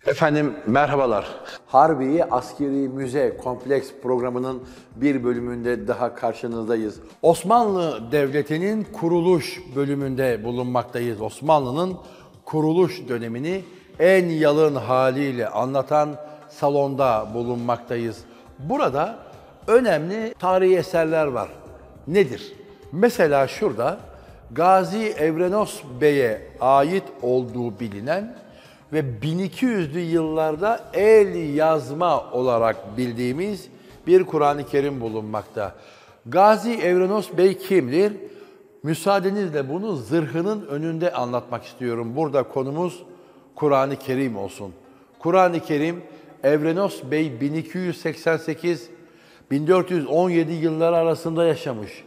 Efendim merhabalar. Harbiye Askeri Müze Kompleks programının bir bölümünde daha karşınızdayız. Osmanlı Devleti'nin kuruluş bölümünde bulunmaktayız. Osmanlı'nın kuruluş dönemini en yalın haliyle anlatan salonda bulunmaktayız. Burada önemli tarihi eserler var. Nedir? Mesela şurada Gazi Evrenos Bey'e ait olduğu bilinen ve 1200'lü yıllarda el yazma olarak bildiğimiz bir Kur'an-ı Kerim bulunmakta. Gazi Evrenos Bey kimdir? Müsaadenizle bunu zırhının önünde anlatmak istiyorum. Burada konumuz Kur'an-ı Kerim olsun. Kur'an-ı Kerim, Evrenos Bey 1288-1417 yılları arasında yaşamış.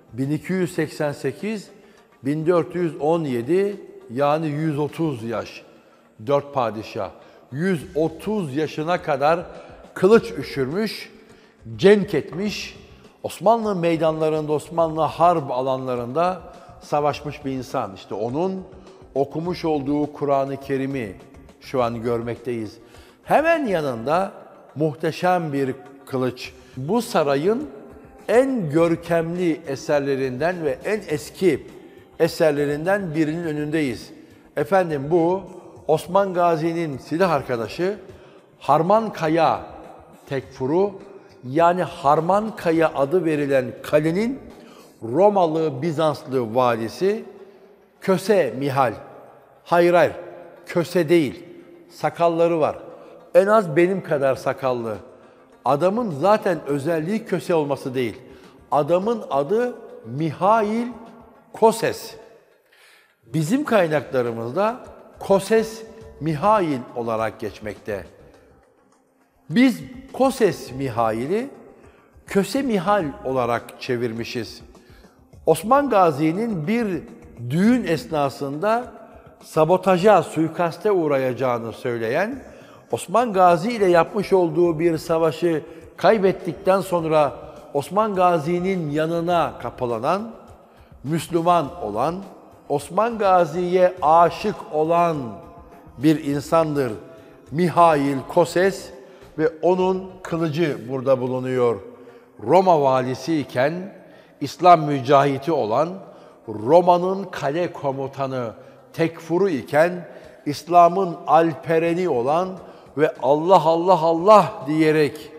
1288-1417 yani 130 yaş. 4 padişah. 130 yaşına kadar kılıç üşürmüş, cenk etmiş, Osmanlı meydanlarında, Osmanlı harp alanlarında savaşmış bir insan. İşte onun okumuş olduğu Kur'an-ı Kerim'i şu an görmekteyiz. Hemen yanında muhteşem bir kılıç. Bu sarayın en görkemli eserlerinden ve en eski eserlerinden birinin önündeyiz. Efendim bu Osman Gazi'nin silah arkadaşı Harmankaya Tekfuru, yani Harmankaya adı verilen kalenin Romalı Bizanslı valisi Köse Mihal. Hayır, Köse değil, sakalları var. En az benim kadar sakallı. Adamın zaten özelliği Köse olması değil. Adamın adı Mihail Koses. Bizim kaynaklarımızda Koses Mihail olarak geçmekte. Biz Koses Mihail'i Köse Mihal olarak çevirmişiz. Osman Gazi'nin bir düğün esnasında sabotaja, suikaste uğrayacağını söyleyen, Osman Gazi ile yapmış olduğu bir savaşı kaybettikten sonra Osman Gazi'nin yanına kapılanan, Müslüman olan, Osman Gazi'ye aşık olan bir insandır Mihail Koses ve onun kılıcı burada bulunuyor. Roma valisi iken İslam mücahidi olan, Roma'nın kale komutanı Tekfuru iken İslam'ın alpereni olan ve Allah Allah Allah diyerek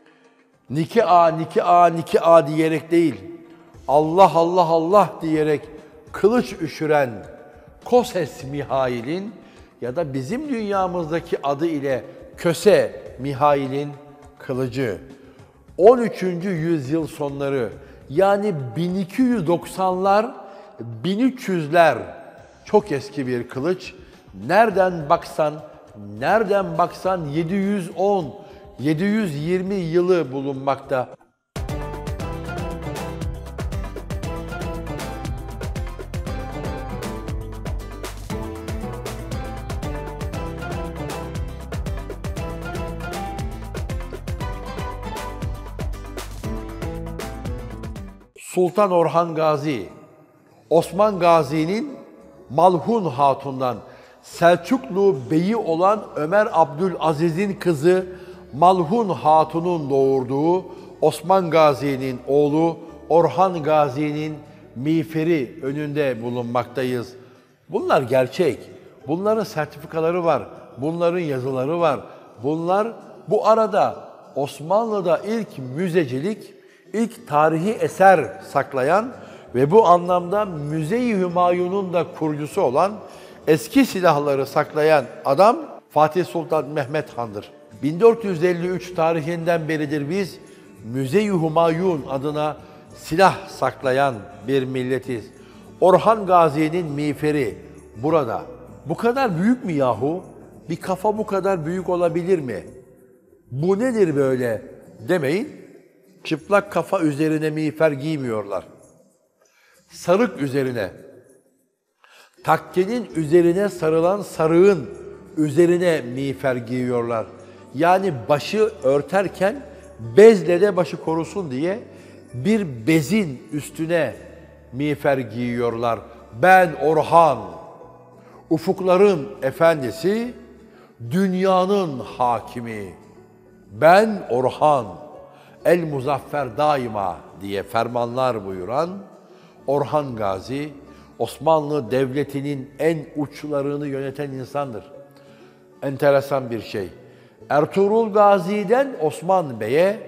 Niki-a diyerek değil, Allah Allah Allah diyerek kılıç üşüren Koses Mihail'in ya da bizim dünyamızdaki adı ile Köse Mihail'in kılıcı 13. yüzyıl sonları, yani 1290'lar, 1300'ler, çok eski bir kılıç. Nereden baksan 710, 720 yılı bulunmakta. Sultan Orhan Gazi, Osman Gazi'nin Malhun Hatun'dan, Selçuklu Beyi olan Ömer Abdülaziz'in kızı Malhun Hatun'un doğurduğu Osman Gazi'nin oğlu Orhan Gazi'nin miğferi önünde bulunmaktayız. Bunlar gerçek. Bunların sertifikaları var. Bunların yazıları var. Bu arada Osmanlı'da ilk müzecilik, ilk tarihi eser saklayan ve bu anlamda Müze-i Hümayun'un da kurucusu olan, eski silahları saklayan adam Fatih Sultan Mehmet Han'dır. 1453 tarihinden beridir biz Müze-i Hümayun adına silah saklayan bir milletiz. Orhan Gazi'nin miğferi burada. Bu kadar büyük mü yahu? Bir kafa bu kadar büyük olabilir mi? Bu nedir böyle demeyin. Çıplak kafa üzerine miğfer giymiyorlar. Sarık üzerine, takkenin üzerine sarılan sarığın üzerine miğfer giyiyorlar. Yani başı örterken bezle de başı korusun diye bir bezin üstüne miğfer giyiyorlar. Ben Orhan, ufukların efendisi, dünyanın hakimi, ben Orhan, el muzaffer daima diye fermanlar buyuran Orhan Gazi, Osmanlı Devleti'nin en uçlarını yöneten insandır. Enteresan bir şey. Ertuğrul Gazi'den Osman Bey'e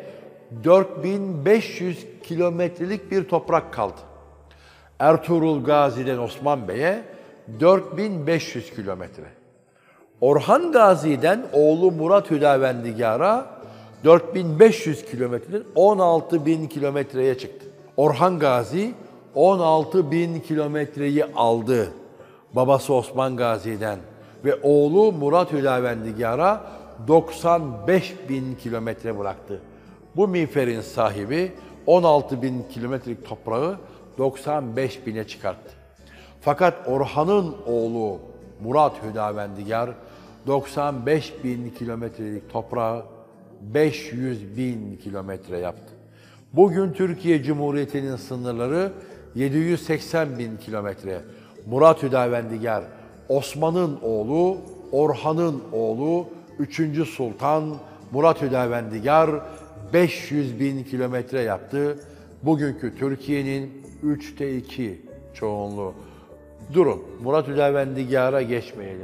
4500 kilometrelik bir toprak kaldı. Ertuğrul Gazi'den Osman Bey'e 4500 kilometre. Orhan Gazi'den oğlu Murat Hüdavendigar'a 4500 kilometreden 16.000 kilometreye çıktı. Orhan Gazi 16.000 kilometreyi aldı babası Osman Gazi'den ve oğlu Murat Hüdavendigar'a 95.000 kilometre bıraktı. Bu miğferin sahibi 16.000 kilometrelik toprağı 95.000'e çıkarttı. Fakat Orhan'ın oğlu Murat Hüdavendigar 95.000 kilometrelik toprağı 500.000 kilometre yaptı. Bugün Türkiye Cumhuriyeti'nin sınırları 780.000 kilometre. Murat Hüdavendigar, Osman'ın oğlu, Orhan'ın oğlu, 3. Sultan Murat Hüdavendigar 500.000 kilometre yaptı. Bugünkü Türkiye'nin 3'te 2 çoğunluğu. Durun, Murat Hüdavendigar'a geçmeyelim.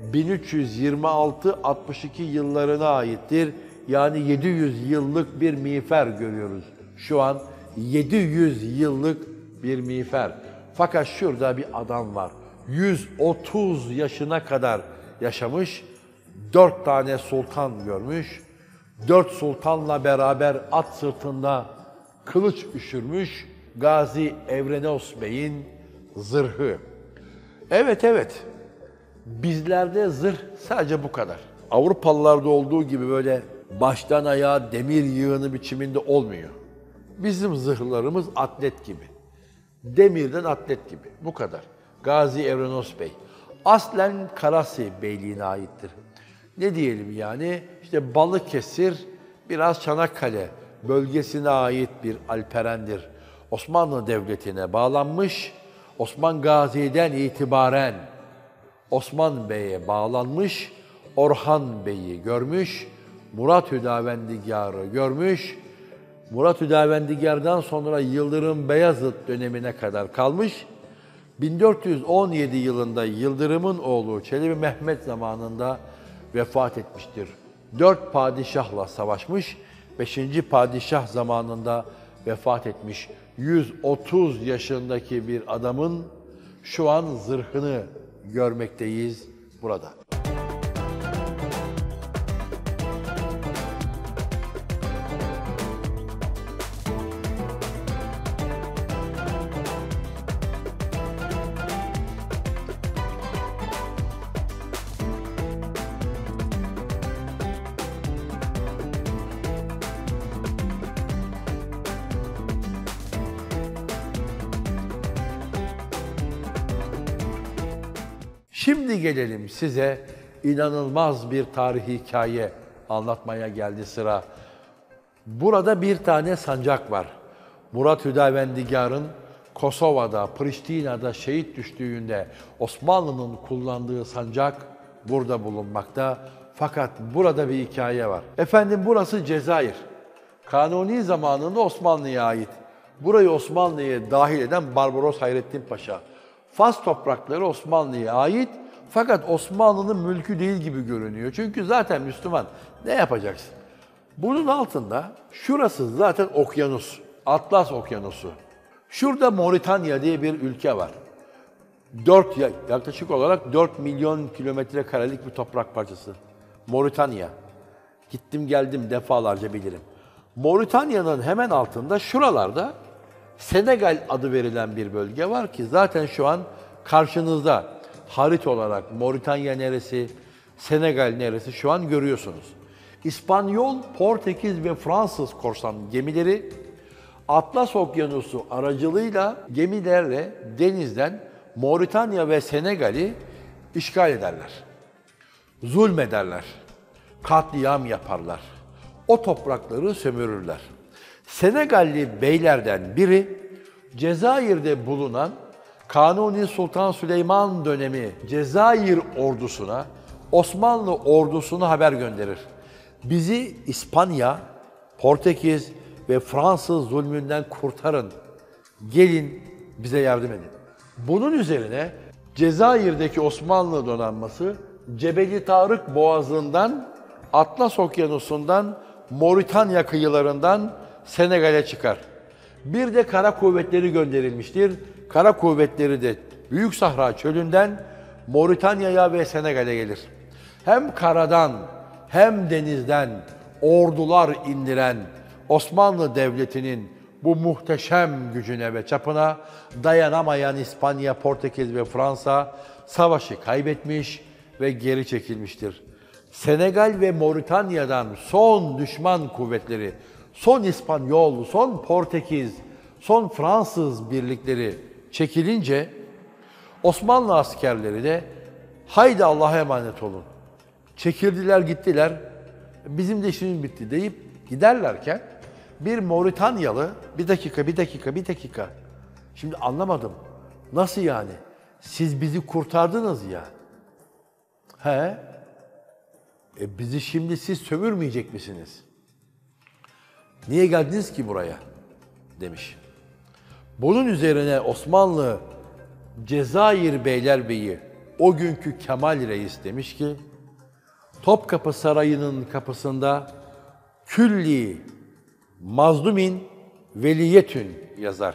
1326-62 yıllarına aittir. Yani 700 yıllık bir miğfer görüyoruz. Şu an 700 yıllık bir miğfer. Fakat şurada bir adam var. 130 yaşına kadar yaşamış, 4 tane sultan görmüş, 4 sultanla beraber at sırtında kılıç üşürmüş Gazi Evrenos Bey'in zırhı. Evet, bizlerde zırh sadece bu kadar. Avrupalılarda olduğu gibi böyle baştan ayağa demir yığını biçiminde olmuyor. Bizim zırhlarımız atlet gibi. Demirden atlet gibi. Bu kadar. Gazi Evrenos Bey. Aslen Karasi Beyliğine aittir. Ne diyelim yani? İşte Balıkesir, biraz Çanakkale bölgesine ait bir alperendir. Osmanlı Devleti'ne bağlanmış, Osman Gazi'den itibaren Osman Bey'e bağlanmış, Orhan Bey'i görmüş, Murat Hüdavendigar'ı görmüş, Murat Hüdavendigar'dan sonra Yıldırım Beyazıt dönemine kadar kalmış. 1417 yılında Yıldırım'ın oğlu Çelebi Mehmet zamanında vefat etmiştir. 4 padişahla savaşmış, 5. padişah zamanında vefat etmiş. 130 yaşındaki bir adamın şu an zırhını görmekteyiz burada. Şimdi gelelim size inanılmaz bir tarihi hikaye anlatmaya geldi sıra. Burada bir tane sancak var. Murat Hüdavendigar'ın Kosova'da, Priştina'da şehit düştüğünde Osmanlı'nın kullandığı sancak burada bulunmakta. Fakat burada bir hikaye var. Efendim burası Cezayir. Kanuni zamanında Osmanlı'ya ait. Burayı Osmanlı'ya dahil eden Barbaros Hayrettin Paşa. Fas toprakları Osmanlı'ya ait fakat Osmanlı'nın mülkü değil gibi görünüyor. Çünkü zaten Müslüman ne yapacaksın? Bunun altında şurası zaten okyanus, Atlas Okyanusu. Şurada Moritanya diye bir ülke var. Yaklaşık olarak 4 milyon kilometre karelik bir toprak parçası. Moritanya. Gittim geldim defalarca bilirim. Moritanya'nın hemen altında şuralarda Senegal adı verilen bir bölge var ki zaten şu an karşınızda harita olarak Moritanya neresi, Senegal neresi şu an görüyorsunuz. İspanyol, Portekiz ve Fransız korsan gemileri Atlas Okyanusu aracılığıyla gemilerle denizden Moritanya ve Senegal'i işgal ederler. Zulmederler. Katliam yaparlar. O toprakları sömürürler. Senegalli beylerden biri Cezayir'de bulunan Kanuni Sultan Süleyman dönemi Cezayir ordusuna Osmanlı ordusuna haber gönderir. Bizi İspanya, Portekiz ve Fransız zulmünden kurtarın. Gelin bize yardım edin. Bunun üzerine Cezayir'deki Osmanlı donanması Cebeli Tarık Boğazı'ndan, Atlas Okyanusu'ndan, Moritanya kıyılarından Senegal'e çıkar. Bir de kara kuvvetleri gönderilmiştir. Kara kuvvetleri de Büyük Sahra Çölü'nden Moritanya'ya ve Senegal'e gelir. Hem karadan hem denizden ordular indiren Osmanlı Devleti'nin bu muhteşem gücüne ve çapına dayanamayan İspanya, Portekiz ve Fransa savaşı kaybetmiş ve geri çekilmiştir. Senegal ve Moritanya'dan son düşman kuvvetleri, son İspanyol, son Portekiz, son Fransız birlikleri çekilince Osmanlı askerleri de haydi Allah'a emanet olun. Çekildiler gittiler, bizim de işimiz bitti deyip giderlerken bir Moritanyalı, bir dakika. Şimdi anlamadım. Nasıl yani? Siz bizi kurtardınız ya. He? Bizi şimdi siz sömürmeyecek misiniz? Niye geldiniz ki buraya? Demiş. Bunun üzerine Osmanlı Cezayir Beylerbeyi, o günkü Kemal Reis demiş ki, Topkapı Sarayı'nın kapısında külli mazlumin veliyetün yazar.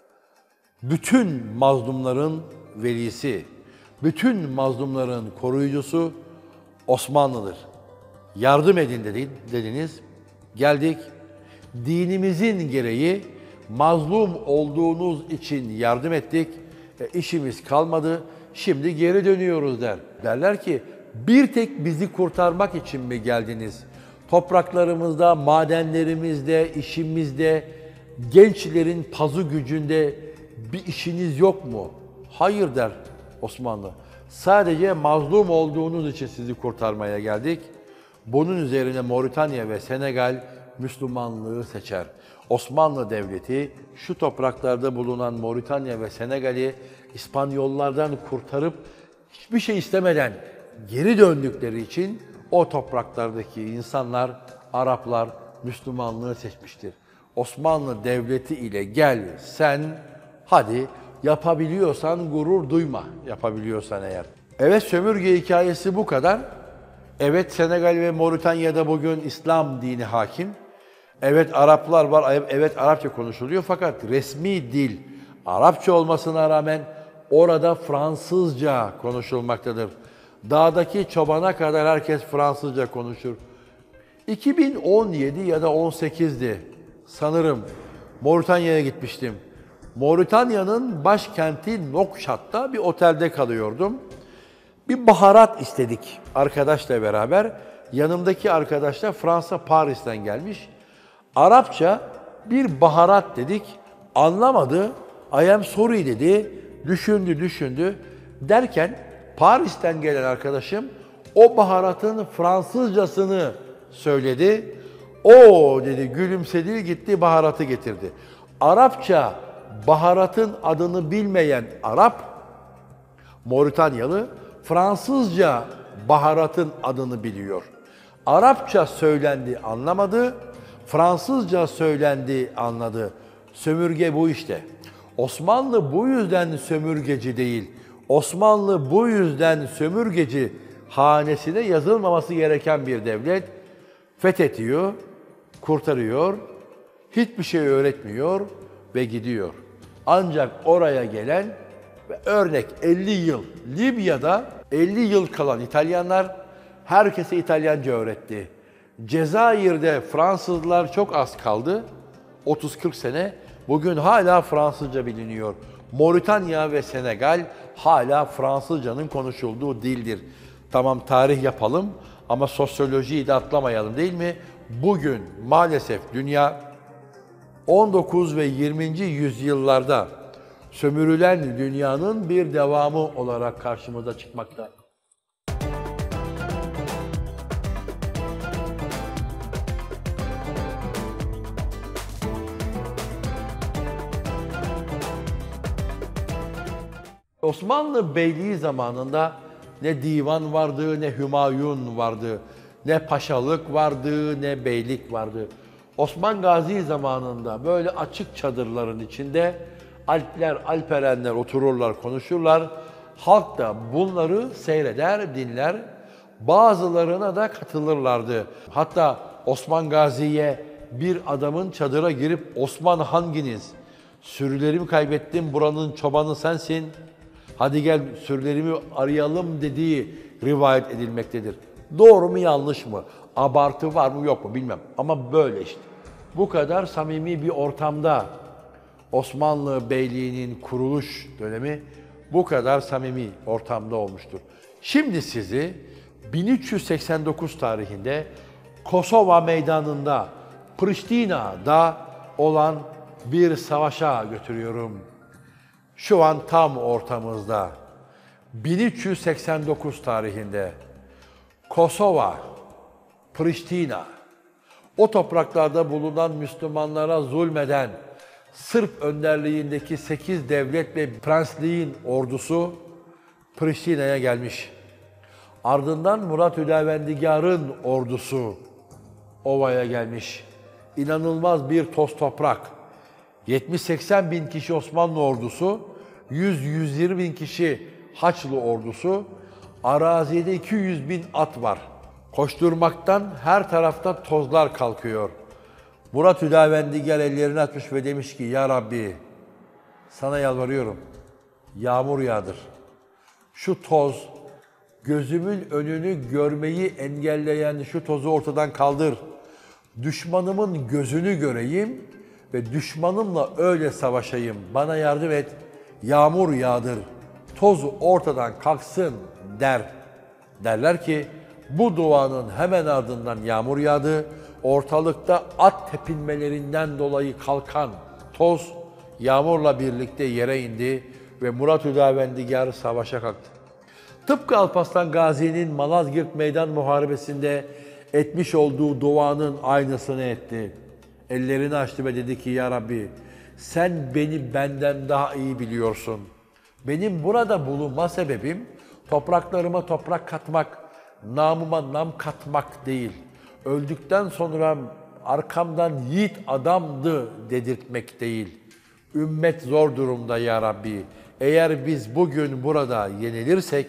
Bütün mazlumların velisi, bütün mazlumların koruyucusu Osmanlı'dır. Yardım edin dediniz. Geldik. Dinimizin gereği mazlum olduğunuz için yardım ettik. İşimiz kalmadı. Şimdi geri dönüyoruz der. Derler ki bir tek bizi kurtarmak için mi geldiniz? Topraklarımızda, madenlerimizde, işimizde, gençlerin pazu gücünde bir işiniz yok mu? Hayır der Osmanlı. Sadece mazlum olduğunuz için sizi kurtarmaya geldik. Bunun üzerine Moritanya ve Senegal Müslümanlığı seçer. Osmanlı Devleti şu topraklarda bulunan Moritanya ve Senegal'i İspanyollardan kurtarıp hiçbir şey istemeden geri döndükleri için o topraklardaki insanlar, Araplar Müslümanlığı seçmiştir. Osmanlı Devleti ile gel sen, hadi yapabiliyorsan gurur duyma, yapabiliyorsan eğer. Evet, sömürge hikayesi bu kadar. Evet, Senegal ve Moritanya'da bugün İslam dini hakim. Evet, Araplar var, evet Arapça konuşuluyor fakat resmi dil Arapça olmasına rağmen orada Fransızca konuşulmaktadır. Dağdaki çobana kadar herkes Fransızca konuşur. 2017 ya da 18'di sanırım, Moritanya'ya gitmiştim. Moritanya'nın başkenti Nokşat'ta bir otelde kalıyordum. Bir baharat istedik arkadaşla beraber. Yanımdaki arkadaş da Fransa, Paris'ten gelmiş. Arapça bir baharat dedik, anlamadı. I am sorry dedi, düşündü. Derken Paris'ten gelen arkadaşım o baharatın Fransızcasını söyledi. O dedi, gülümsedi, gitti baharatı getirdi. Arapça baharatın adını bilmeyen Arap, Moritanyalı, Fransızca baharatın adını biliyor. Arapça söylendi, anlamadı. Fransızca söylendi, anladı. Sömürge bu işte. Osmanlı bu yüzden sömürgeci değil. Osmanlı bu yüzden sömürgeci hanesine yazılmaması gereken bir devlet. Fethediyor, kurtarıyor, hiçbir şey öğretmiyor ve gidiyor. Ancak oraya gelen ve örnek 50 yıl Libya'da 50 yıl kalan İtalyanlar herkese İtalyanca öğretti. Cezayir'de Fransızlar çok az kaldı. 30-40 sene. Bugün hala Fransızca biliniyor. Moritanya ve Senegal hala Fransızcanın konuşulduğu dildir. Tamam, tarih yapalım ama sosyolojiyi de atlamayalım, değil mi? Bugün maalesef dünya 19 ve 20. yüzyıllarda sömürülen dünyanın bir devamı olarak karşımıza çıkmakta. Osmanlı Beyliği zamanında ne divan vardı, ne hümayun vardı, ne paşalık vardı, ne beylik vardı. Osman Gazi zamanında böyle açık çadırların içinde alpler, alperenler otururlar, konuşurlar. Halk da bunları seyreder, dinler. Bazılarına da katılırlardı. Hatta Osman Gazi'ye bir adamın çadıra girip "Osman hanginiz? Sürülerimi kaybettim, buranın çobanı sensin. Hadi gel sürülerimi arayalım" dediği rivayet edilmektedir. Doğru mu yanlış mı? Abartı var mı yok mu bilmem. Ama böyle işte. Bu kadar samimi bir ortamda Osmanlı Beyliği'nin kuruluş dönemi bu kadar samimi ortamda olmuştur. Şimdi sizi 1389 tarihinde Kosova Meydanı'nda, Priştina'da olan bir savaşa götürüyorum. Şu an tam ortamızda. 1389 tarihinde Kosova, Priştina, o topraklarda bulunan Müslümanlara zulmeden Sırp önderliğindeki 8 devlet ve prensliğin ordusu Priştina'ya gelmiş. Ardından Murat Hüdavendigar'ın ordusu Ova'ya gelmiş. İnanılmaz bir toz toprak. 70-80 bin kişi Osmanlı ordusu, 100-120 bin kişi Haçlı ordusu, arazide 200 bin at var. Koşturmaktan her tarafta tozlar kalkıyor. Murat Hüdavendigar ellerini açmış ve demiş ki, "Ya Rabbi, sana yalvarıyorum, yağmur yağdır. Şu toz, gözümün önünü görmeyi engelleyen şu tozu ortadan kaldır. Düşmanımın gözünü göreyim ve düşmanımla öyle savaşayım. Bana yardım et, yağmur yağdır, toz ortadan kalksın" derler ki, bu duanın hemen ardından yağmur yağdı. Ortalıkta at tepinmelerinden dolayı kalkan toz yağmurla birlikte yere indi ve Murat Hüdavendigar savaşa kalktı. Tıpkı Alparslan Gazi'nin Malazgirt Meydan Muharebesi'nde etmiş olduğu duanın aynısını etti. Ellerini açtı ve dedi ki, "Ya Rabbi, sen beni benden daha iyi biliyorsun. Benim burada bulunma sebebim topraklarıma toprak katmak, namıma nam katmak değil. Öldükten sonra arkamdan yiğit adamdı dedirtmek değil. Ümmet zor durumda ya Rabbi. Eğer biz bugün burada yenilirsek,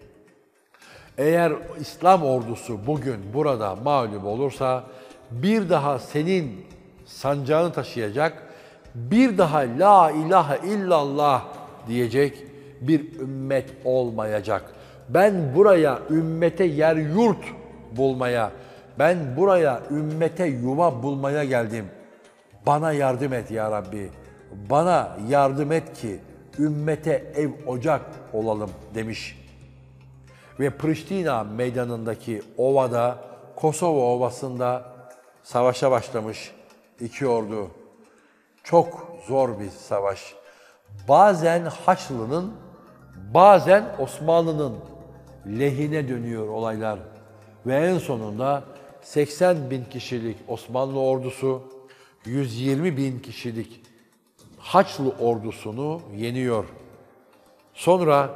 eğer İslam ordusu bugün burada mağlup olursa, bir daha senin sancağını taşıyacak, bir daha la ilahe illallah diyecek bir ümmet olmayacak. Ben buraya ümmete yer yurt bulmaya, ben buraya ümmete yuva bulmaya geldim. Bana yardım et ya Rabbi. Bana yardım et ki ümmete ev ocak olalım" demiş. Ve Priştina meydanındaki ovada, Kosova Ovası'nda savaşa başlamış iki ordu. Çok zor bir savaş. Bazen Haçlı'nın, bazen Osmanlı'nın lehine dönüyor olaylar. Ve en sonunda 80 bin kişilik Osmanlı ordusu, 120 bin kişilik Haçlı ordusunu yeniyor. Sonra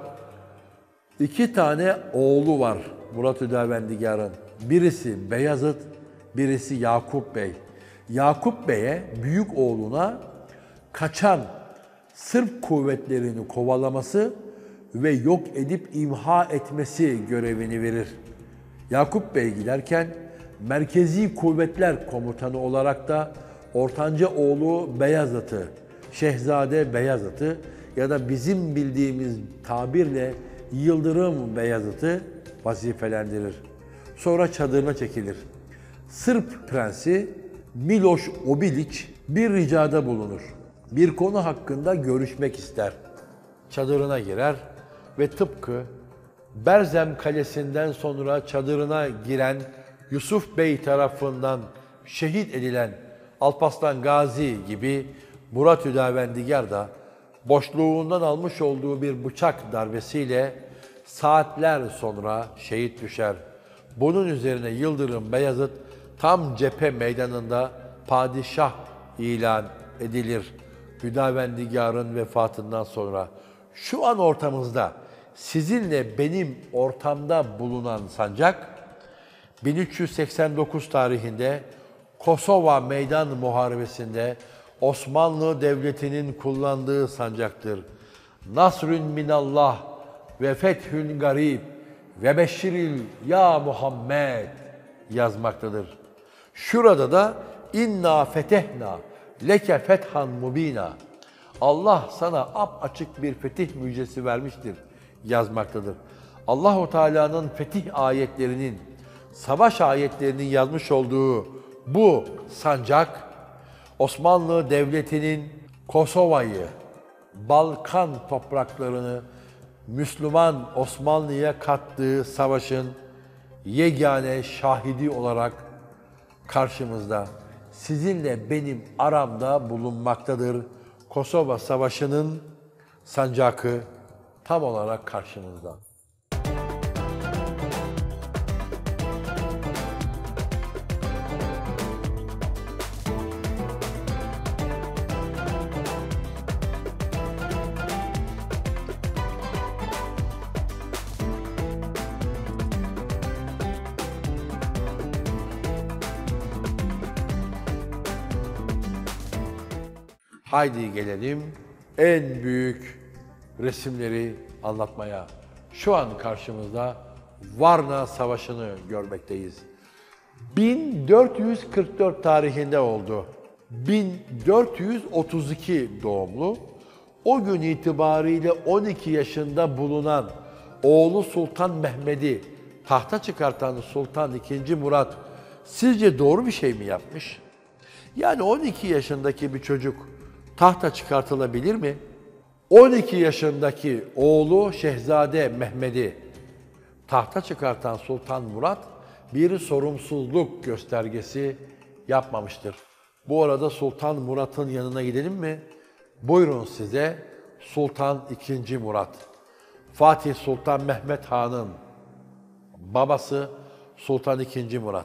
iki tane oğlu var Murat Hüdavendigar'ın. Birisi Beyazıt, birisi Yakup Bey. Yakup Bey'e, büyük oğluna kaçan Sırp kuvvetlerini kovalaması ve yok edip imha etmesi görevini verir. Yakup Bey giderken Merkezi Kuvvetler Komutanı olarak da ortanca oğlu Beyazıt'ı, Şehzade Beyazıt'ı ya da bizim bildiğimiz tabirle Yıldırım Beyazıt'ı vazifelendirir. Sonra çadırına çekilir. Sırp prensi Miloš Obilić bir ricada bulunur. Bir konu hakkında görüşmek ister. Çadırına girer ve tıpkı Berzem Kalesi'nden sonra çadırına giren Yusuf Bey tarafından şehit edilen Alparslan Gazi gibi Murat Hüdavendigar da boşluğundan almış olduğu bir bıçak darbesiyle saatler sonra şehit düşer. Bunun üzerine Yıldırım Beyazıt tam cephe meydanında padişah ilan edilir Hüdavendigar'ın vefatından sonra. Şu an ortamızda sizinle benim ortamda bulunan sancak, 1389 tarihinde Kosova Meydan Muharebesi'nde Osmanlı Devleti'nin kullandığı sancaktır. Nasrün minallah ve fethün garib ve beşşiril ya Muhammed yazmaktadır. Şurada da inna fetehna leke fethan mubina. Allah sana apaçık bir fetih müjdesi vermiştir yazmaktadır. Allahu Teala'nın fetih ayetlerinin, savaş ayetlerinin yazmış olduğu bu sancak, Osmanlı Devleti'nin Kosova'yı, Balkan topraklarını Müslüman Osmanlı'ya kattığı savaşın yegane şahidi olarak karşımızda, sizinle benim aramda bulunmaktadır. Kosova Savaşı'nın sancakı tam olarak karşımızda. Haydi gelelim en büyük resimleri anlatmaya. Şu an karşımızda Varna Savaşı'nı görmekteyiz. 1444 tarihinde oldu. 1432 doğumlu, o gün itibariyle 12 yaşında bulunan oğlu Sultan Mehmed'i tahta çıkartan Sultan II. Murat sizce doğru bir şey mi yapmış? Yani 12 yaşındaki bir çocuk tahta çıkartılabilir mi? 12 yaşındaki oğlu Şehzade Mehmed'i tahta çıkartan Sultan Murat bir sorumsuzluk göstergesi yapmamıştır. Bu arada Sultan Murat'ın yanına gidelim mi? Buyurun size Sultan II. Murat. Fatih Sultan Mehmet Han'ın babası Sultan II. Murat.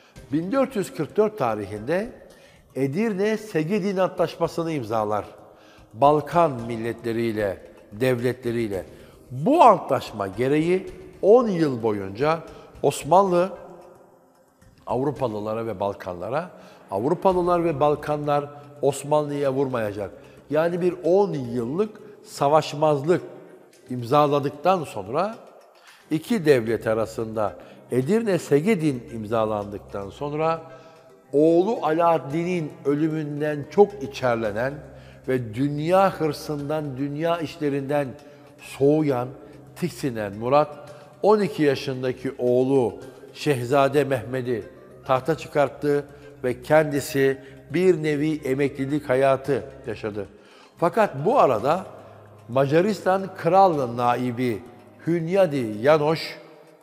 1444 tarihinde Edirne-Segedin Antlaşması'nı imzalar. Balkan milletleriyle, devletleriyle. Bu antlaşma gereği 10 yıl boyunca Osmanlı Avrupalılara ve Balkanlara, Avrupalılar ve Balkanlar Osmanlı'ya vurmayacak. Yani bir 10 yıllık savaşmazlık imzaladıktan sonra iki devlet arasında Edirne-Segedin imzalandıktan sonra oğlu Alaaddin'in ölümünden çok içerlenen ve dünya hırsından, dünya işlerinden soğuyan, tiksinen Murat, 12 yaşındaki oğlu Şehzade Mehmed'i tahta çıkarttı ve kendisi bir nevi emeklilik hayatı yaşadı. Fakat bu arada Macaristan Kral Naibi Hünyadi Janosch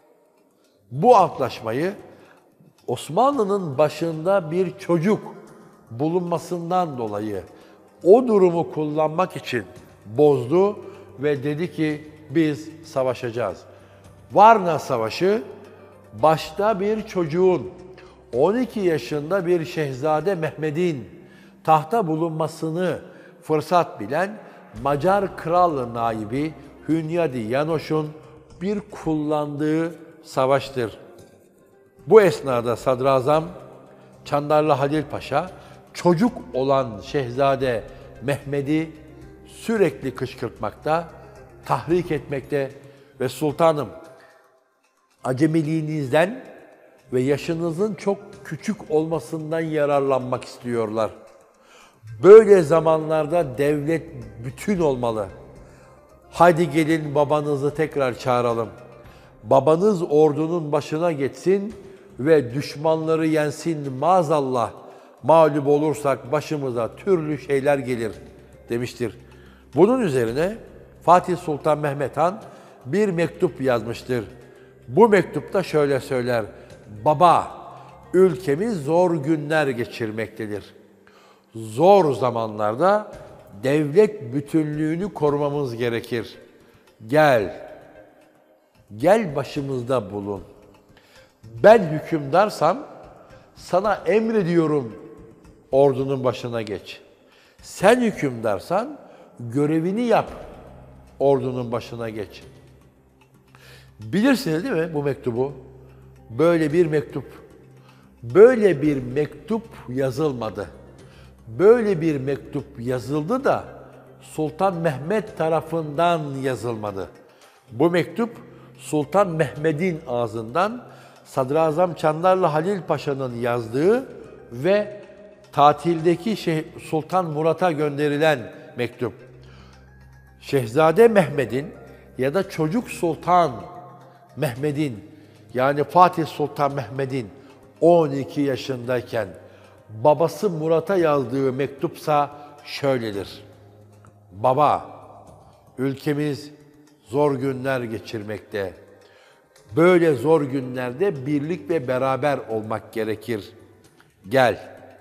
bu antlaşmayı Osmanlı'nın başında bir çocuk bulunmasından dolayı o durumu kullanmak için bozdu ve dedi ki biz savaşacağız. Varna Savaşı başta bir çocuğun 12 yaşında bir Şehzade Mehmed'in tahta bulunmasını fırsat bilen Macar Kral Naibi Hünyadi Janosch'un bir kullandığı savaştır. Bu esnada Sadrazam Çandarlı Halil Paşa çocuk olan Şehzade Mehmed'i sürekli kışkırtmakta, tahrik etmekte ve sultanım acemiliğinizden ve yaşınızın çok küçük olmasından yararlanmak istiyorlar. Böyle zamanlarda devlet bütün olmalı. Haydi gelin babanızı tekrar çağıralım. Babanız ordunun başına geçsin ve düşmanları yensin maazallah. Mağlup olursak başımıza türlü şeyler gelir demiştir. Bunun üzerine Fatih Sultan Mehmet Han bir mektup yazmıştır. Bu mektupta şöyle söyler: Baba, ülkemiz zor günler geçirmektedir. Zor zamanlarda devlet bütünlüğünü korumamız gerekir. Gel başımızda bulun. Ben hükümdarsam sana emrediyorum, ordunun başına geç. Sen hükümdarsan görevini yap, ordunun başına geç Bilirsiniz değil mi bu mektubu? Böyle bir mektup. Böyle bir mektup yazılmadı. Böyle bir mektup yazıldı da Sultan Mehmet tarafından yazılmadı. Bu mektup Sultan Mehmet'in ağzından Sadrazam Çandarlı Halil Paşa'nın yazdığı ve tatildeki Sultan Murat'a gönderilen mektup. Şehzade Mehmet'in ya da çocuk Sultan Mehmet'in yani Fatih Sultan Mehmet'in 12 yaşındayken babası Murat'a yazdığı mektupsa şöyledir. Baba, ülkemiz zor günler geçirmekte. Böyle zor günlerde birlik ve beraber olmak gerekir. Gel.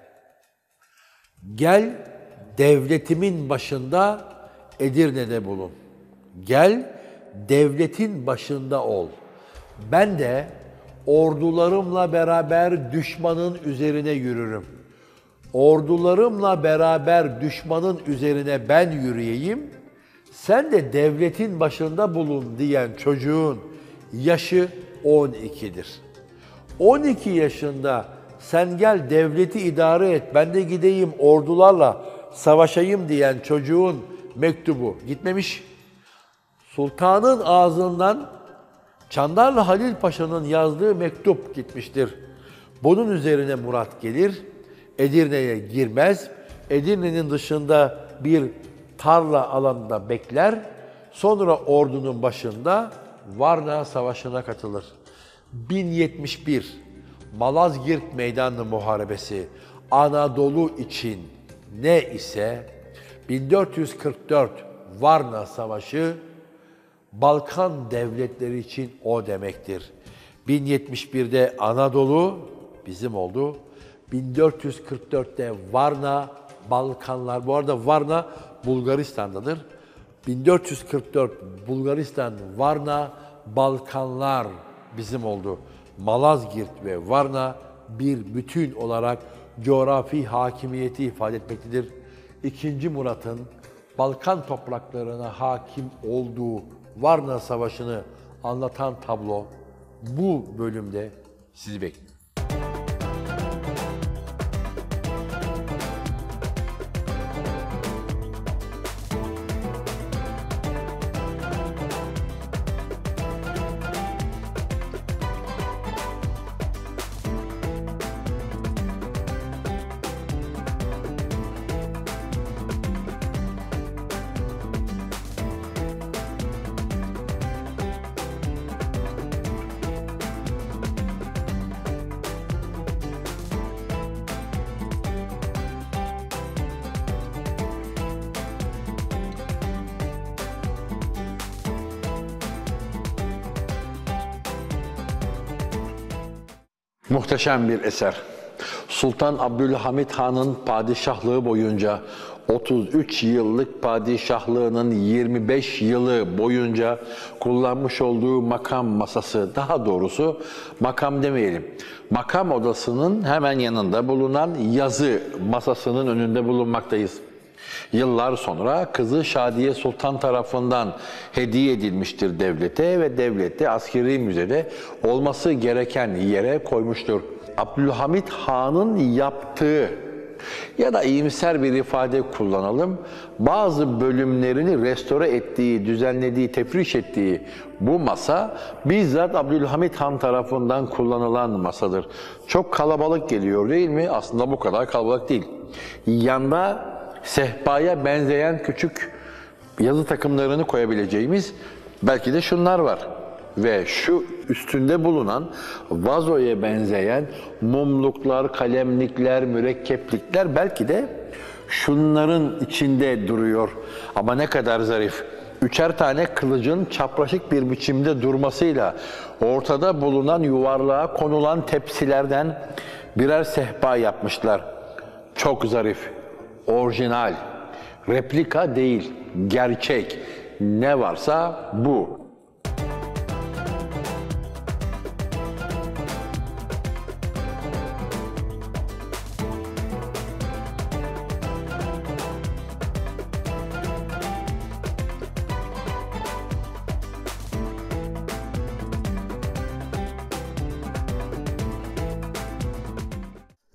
Gel, devletimin başında Edirne'de bulun. Gel, devletin başında ol. Ben de ordularımla beraber düşmanın üzerine yürürüm. Ordularımla beraber düşmanın üzerine ben yürüyeyim, sen de devletin başında bulun diyen çocuğun yaşı 12'dir. 12 yaşında sen gel devleti idare et, ben de gideyim ordularla savaşayım diyen çocuğun mektubu gitmemiş. Sultanın ağzından Çandarlı Halil Paşa'nın yazdığı mektup gitmiştir. Bunun üzerine Murat gelir, Edirne'ye girmez, Edirne'nin dışında bir tarla alanında bekler, sonra ordunun başında Varna Savaşı'na katılır. 1071 Malazgirt Meydanı Muharebesi Anadolu için ne ise 1444 Varna Savaşı Balkan devletleri için o demektir. 1071'de Anadolu bizim oldu. 1444'te Varna, Balkanlar. Bu arada Varna Bulgaristan'dadır. 1444 Bulgaristan, Varna, Balkanlar bizim oldu. Malazgirt ve Varna bir bütün olarak coğrafi hakimiyeti ifade etmektedir. İkinci Murat'ın Balkan topraklarına hakim olduğu Varna Savaşı'nı anlatan tablo bu bölümde sizi bekliyor. Muhteşem bir eser. Sultan Abdülhamit Han'ın padişahlığı boyunca 33 yıllık padişahlığının 25 yılı boyunca kullanmış olduğu makam masası, daha doğrusu makam demeyelim, makam odasının hemen yanında bulunan yazı masasının önünde bulunmaktayız. Yıllar sonra kızı Şadiye Sultan tarafından hediye edilmiştir devlete ve devlette askeri müzede olması gereken yere koymuştur. Abdülhamit Han'ın yaptığı ya da iyimser bir ifade kullanalım, bazı bölümlerini restore ettiği, düzenlediği, tefriş ettiği bu masa bizzat Abdülhamit Han tarafından kullanılan masadır. Çok kalabalık geliyor değil mi? Aslında bu kadar kalabalık değil. Yanda sehpaya benzeyen küçük yazı takımlarını koyabileceğimiz belki de şunlar var. Ve şu üstünde bulunan vazoya benzeyen mumluklar, kalemlikler, mürekkeplikler belki de şunların içinde duruyor. Ama ne kadar zarif. Üçer tane kılıcın çapraşık bir biçimde durmasıyla ortada bulunan yuvarlığa konulan tepsilerden birer sehpa yapmışlar. Çok zarif. Orijinal, replika değil, gerçek. Ne varsa bu.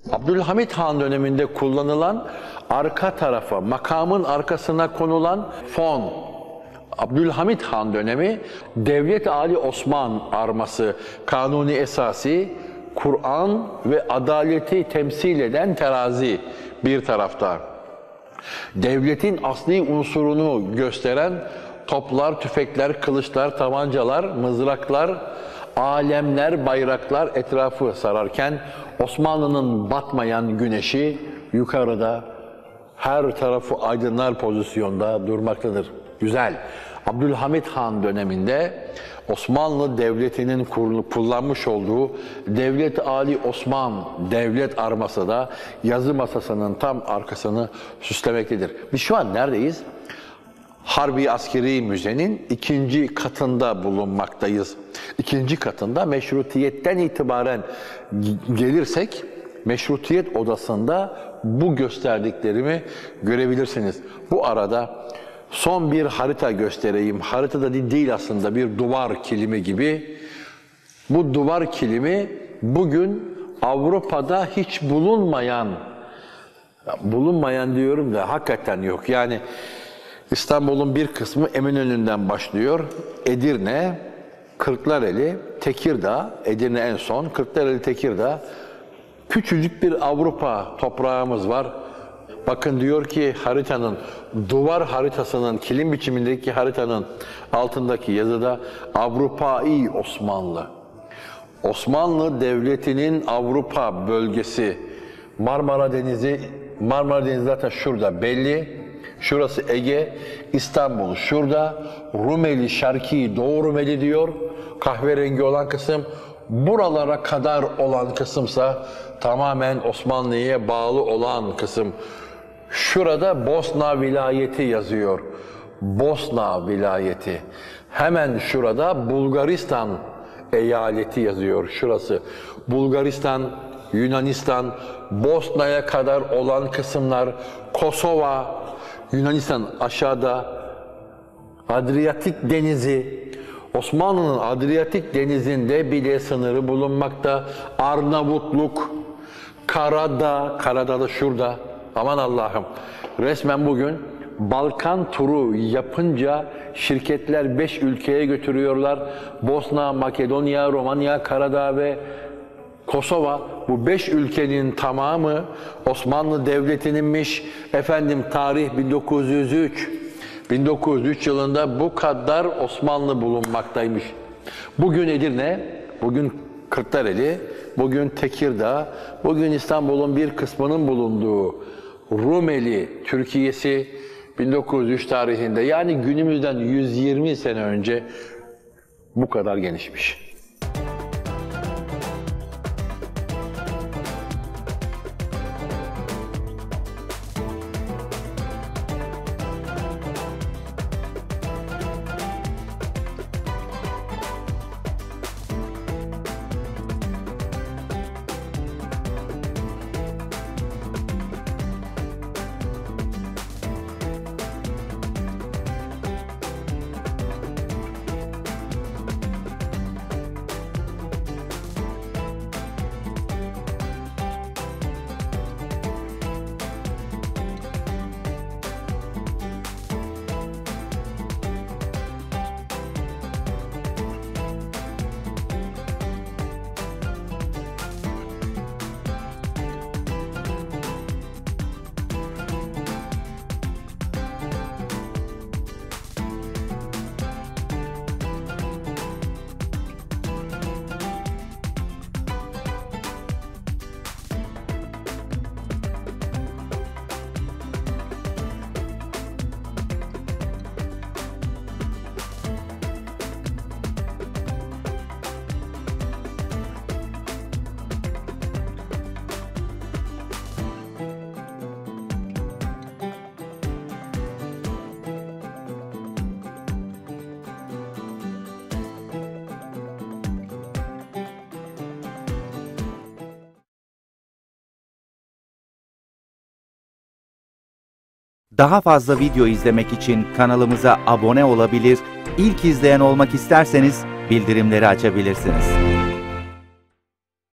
Abdülhamit Han döneminde kullanılan arka tarafa, makamın arkasına konulan fon. Abdülhamit Han dönemi Devlet Ali Osman arması, kanuni esası, Kur'an ve adaleti temsil eden terazi bir tarafta. Devletin asli unsurunu gösteren toplar, tüfekler, kılıçlar, tabancalar, mızraklar, alemler, bayraklar etrafı sararken Osmanlı'nın batmayan güneşi yukarıda her tarafı aydınlar pozisyonda durmaktadır. Güzel. Abdülhamit Han döneminde Osmanlı Devleti'nin kullanmış olduğu Devlet Ali Osman devlet arması da yazı masasının tam arkasını süslemektedir. Biz şu an neredeyiz? Harbi Askeri Müze'nin 2. katında bulunmaktayız. 2. katında meşrutiyetten itibaren gelirsek, meşrutiyet odasında bu gösterdiklerimi görebilirsiniz. Bu arada son bir harita göstereyim. Haritada değil aslında, bir duvar kilimi gibi. Bu duvar kilimi bugün Avrupa'da hiç bulunmayan diyorum da hakikaten yok. Yani İstanbul'un bir kısmı Eminönü'nden başlıyor. Edirne, Kırklareli, Tekirdağ, Edirne en son, Kırklareli, Tekirdağ. Küçücük bir Avrupa toprağımız var. Bakın diyor ki haritanın, duvar haritasının, kilim biçimindeki haritanın altındaki yazıda Avrupa'yı Osmanlı. Osmanlı Devleti'nin Avrupa bölgesi, Marmara Denizi zaten şurada belli. Şurası Ege, İstanbul şurada, Rumeli, Şarki, Doğu Rumeli diyor. Kahverengi olan kısım, buralara kadar olan kısımsa tamamen Osmanlı'ya bağlı olan kısım. Şurada Bosna vilayeti yazıyor. Bosna vilayeti. Hemen şurada Bulgaristan eyaleti yazıyor. Şurası. Bulgaristan, Yunanistan, Bosna'ya kadar olan kısımlar, Kosova, Yunanistan aşağıda, Adriyatik Denizi, Osmanlı'nın Adriyatik Denizi'nde bile sınırı bulunmakta. Arnavutluk, Karadağ da şurada. Aman Allah'ım. Resmen bugün Balkan turu yapınca şirketler 5 ülkeye götürüyorlar. Bosna, Makedonya, Romanya, Karadağ ve Kosova. Bu 5 ülkenin tamamı Osmanlı Devleti'ninmiş. Efendim tarih 1903. 1903 yılında bu kadar Osmanlı bulunmaktaymış. Bugün Edirne, bugün Kırklareli, bugün Tekirdağ, bugün İstanbul'un bir kısmının bulunduğu Rumeli Türkiye'si 1903 tarihinde, yani günümüzden 120 sene önce bu kadar genişmiş. Daha fazla video izlemek için kanalımıza abone olabilir, ilk izleyen olmak isterseniz bildirimleri açabilirsiniz.